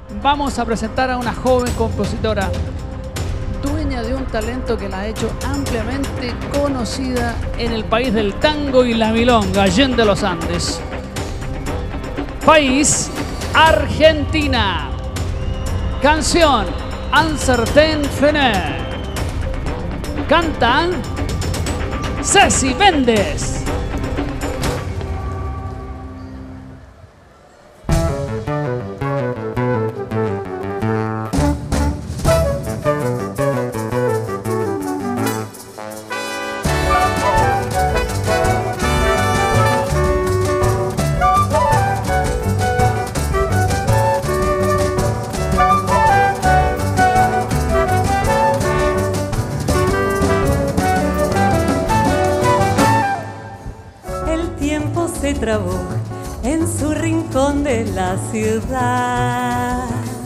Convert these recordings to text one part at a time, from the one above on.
vamos a presentar a una joven compositora, dueña de un talento que la ha hecho ampliamente conocida en el país del tango y la milonga, Allende los Andes. País, Argentina. Canción, Un certain Flâneur. Cantan Ceci Méndez. Se trabó en su rincón de la ciudad.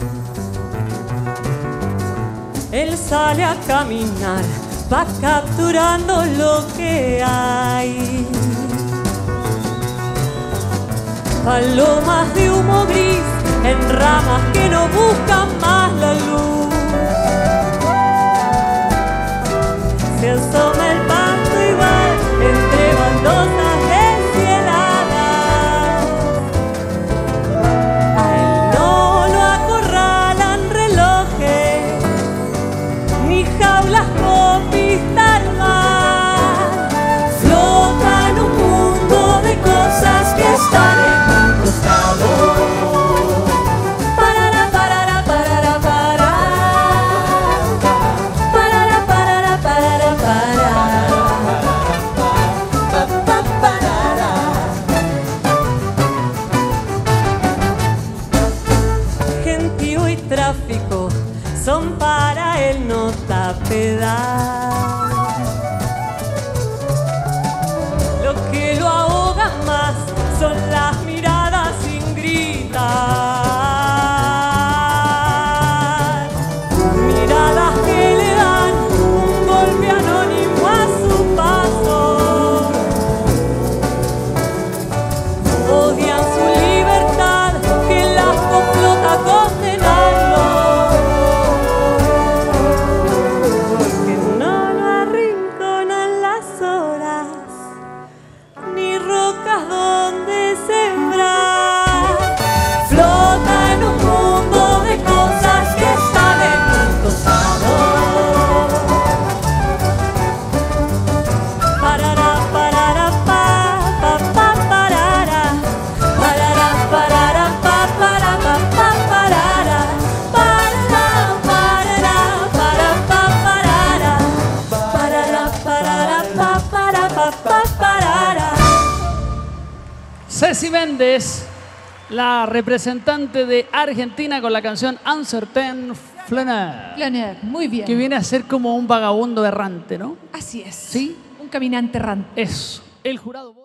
Él sale a caminar, va capturando lo que hay. Palomas de humo gris en ramas que no buscan más la luz. Se asoma el pasto igual entre baldosas. Tráfico son para él nota pedal. Lo que lo ahoga más son las miradas sin gritar, miradas que le dan un golpe anónimo a su paso. Odian su libertad que las complota condenar. Donde sembrar, flota en un mundo de cosas que están en un costado. Parará, parará, pa, parará. Parará, parará, pa, parará, parará. Parará, parará, parará. Parará, parará, parará. Ceci Méndez, la representante de Argentina con la canción Un certain Flâneur. Flâneur, muy bien. Que viene a ser como un vagabundo errante, ¿no? Así es. ¿Sí? Un caminante errante. Eso. El jurado...